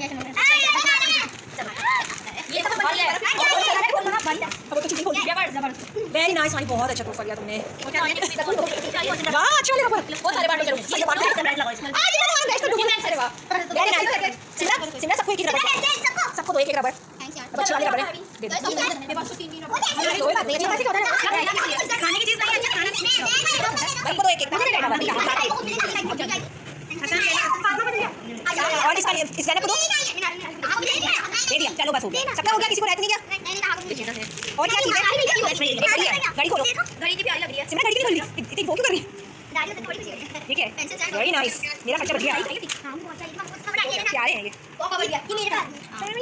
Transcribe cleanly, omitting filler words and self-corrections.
Very nice भाई, बहुत अच्छा कर लिया तुमने। वाह अच्छा लगा, बहुत सारे बांटो। चलो वेरी नाइस। सिमरन सबको एक रबर, सबको दो एक रबर, अच्छी वाली रबर दे दो। खाने की चीज नहीं अच्छा खाना सबको दो एक एक और इसका स्कैनर को दो दे दिया। चलो बस हो गया, सबका हो गया, किसी को रहता नहीं क्या? और क्या चीज है? घड़ी खोलो, घड़ी की प्यारी लग रही है सिमरन, घड़ी भी खोल ली, इतनी फोटो कर रही है। ठीक है वेरी नाइस, मेरा खर्चा बढ़ गया। प्यारे हैं ये।